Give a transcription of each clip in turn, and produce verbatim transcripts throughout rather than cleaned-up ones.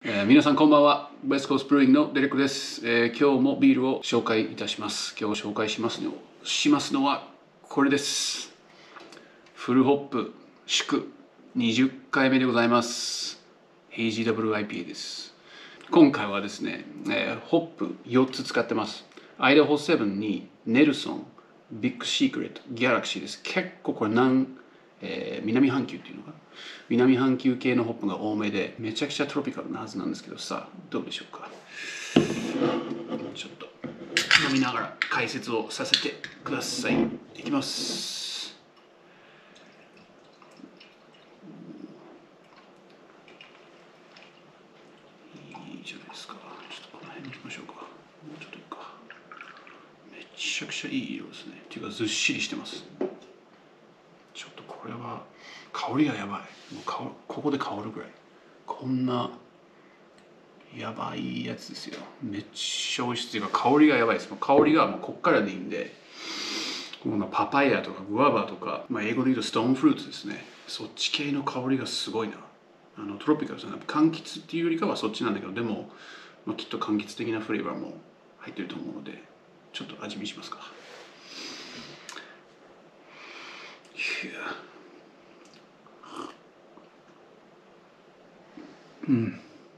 えー、皆さんこんばんは。ベスコースプルーイングのデレックです、えー。今日もビールを紹介いたします。今日紹介しますのしますのはこれです。フルホップ祝にじゅっかいめでございます。ヘイジー ダブリューアイピーエー です。今回はですね、えー、ホップよっつ使ってます。アイダホセブンにネルソン、ビッグシークレット、ギャラクシーです。結構これ南、えー、南半球っていうのかな。南半球系のホップが多めでめちゃくちゃトロピカルなはずなんですけど、さあどうでしょうか。ちょっと飲みながら解説をさせてください。いきます。いいじゃないですか。ちょっとこの辺に行きましょうか。もうちょっといいか。めちゃくちゃいい色ですね。っていうかずっしりしてます。ちょっとこれは香りがやばい。もう香ここで香るぐらい。こんなやばいやつですよ。めっちゃ美味しいっていうか香りがやばいです。香りがもうこっからでいいんで、このパパイヤとかグアバとか、まあ、英語で言うとストーンフルーツですね。そっち系の香りがすごいな。あのトロピカルじゃなく柑橘っていうよりかはそっちなんだけど、でも、まあ、きっと柑橘的なフレーバーも入ってると思うので、ちょっと味見しますか。うん。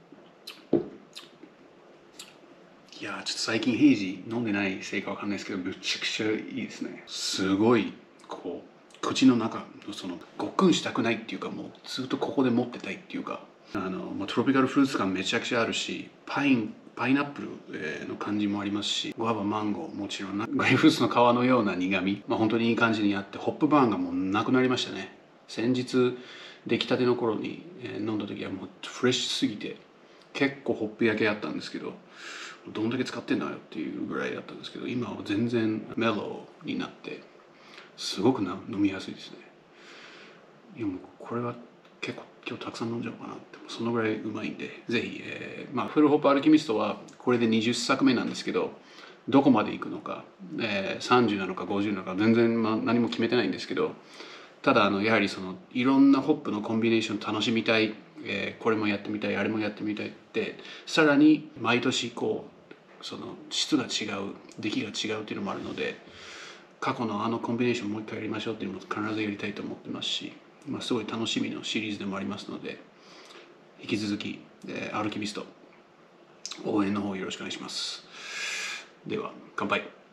いやー、ちょっと最近ヘイジ飲んでないせいかわかんないですけど、めちゃくちゃいいですね。すごいこう口の中のそのごっくんしたくないっていうか、もうずっとここで持ってたいっていうか、あの、まあ、トロピカルフルーツ感めちゃくちゃあるし、パインパイナップルの感じもありますし、ゴアバ、マンゴーもちろん、グレープフルーツの皮のような苦み、まあ、本当にいい感じにあって、ホップバーンがもうなくなりましたね。先日出来たての頃に飲んだ時はもうフレッシュすぎて結構ホップ焼けあったんですけど、どんだけ使ってんだよっていうぐらいだったんですけど、今は全然メローになってすごくな飲みやすいですね。いやもうこれは結構今日たくさん飲んじゃおうかなって、そのぐらいうまいんで、ぜひ、えーまあ、フルホップアルキミストはこれでにじゅっさくめなんですけど、どこまでいくのか、えー、さんじゅうなのかごじゅうなのか全然、まあ、何も決めてないんですけど、ただあのやはりそのいろんなホップのコンビネーション楽しみたい、えー、これもやってみたいあれもやってみたいって、さらに毎年こうその質が違う出来が違うっていうのもあるので、過去のあのコンビネーションもう一回やりましょうっていうのも必ずやりたいと思ってますし、まあ、すごい楽しみのシリーズでもありますので、引き続き、えー、アルキミスト応援の方よろしくお願いします。では乾杯。